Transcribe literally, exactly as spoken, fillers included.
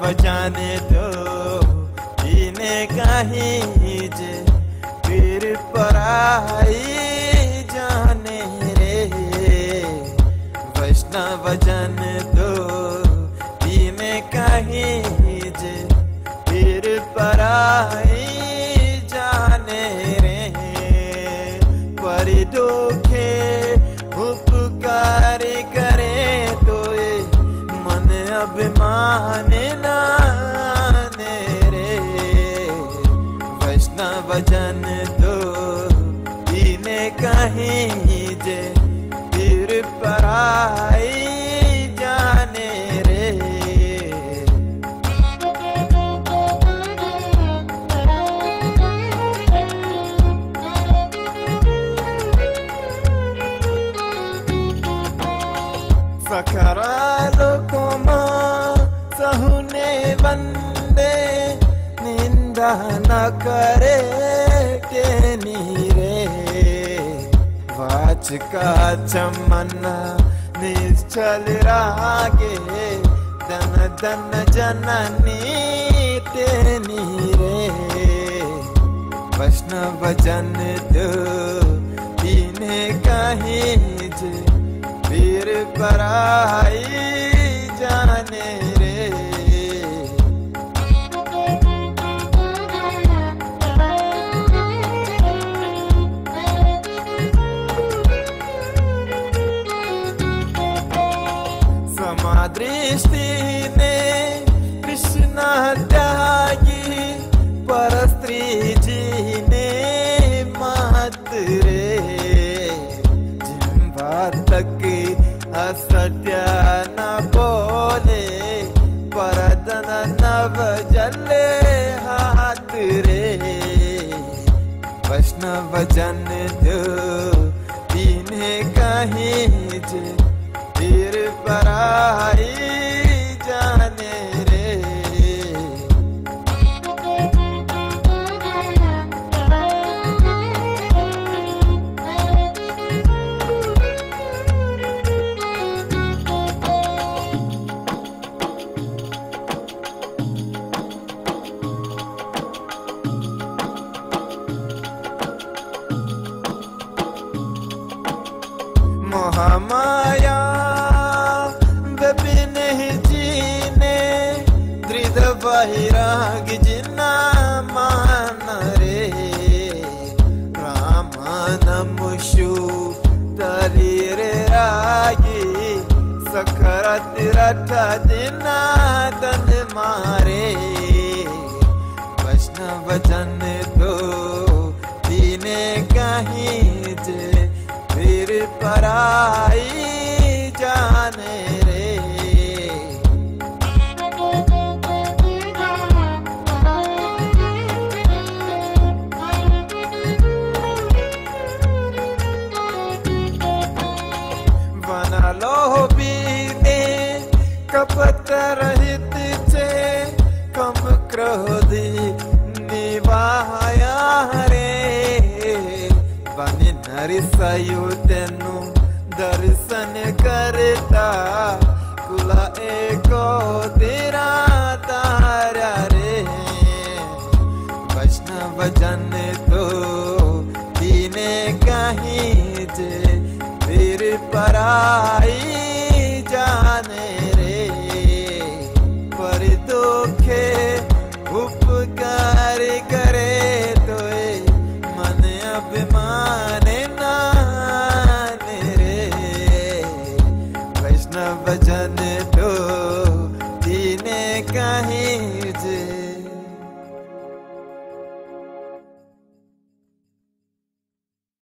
जाने दो दीने कहीं जे फिर पराई जाने रे। वैष्णव जन दो दीने कहीं जे फिर पराई जाने रे। परि दुखे उपकार करे तो ये मन अभिमान नाने रे। वैष्णव जन दो दीने कहीं जे फिर पराई जाने रे। सकरा लोकोमा सहुने वंदे निंदा न करे तेनी रे। वाच का चमन निश्चल रागे दन दन जननी तेनी रे। वैष्णव जन दो दीने कहीं जे फिर पराई जाने रे। समादृष्टि ने कृष्ण त्यागी पर स्त्री जी ने महत रे। जिम्बा तक असत्य न बोले परदन नव जले हाथ रे। वैष्णव जन दो दीने कहीं जे फिर पराई जाने रे। महामाया बिन जीने दृढ़ वैराग जिना मान रे। राम नमुषु तरीर रागी सखरत रथ दिना तन मारे। वैष्णव जन दो दीने कहीं जे फिर पराई जाने रे। वना लोभी ने कपट रहित चे कम क्रोधी निवाया रे। बनि नरि सयु तेनु दर्शन करता कुला एको तेरा तारा रे। वैष्णव जन तो दीने कहीं जे फिर पराई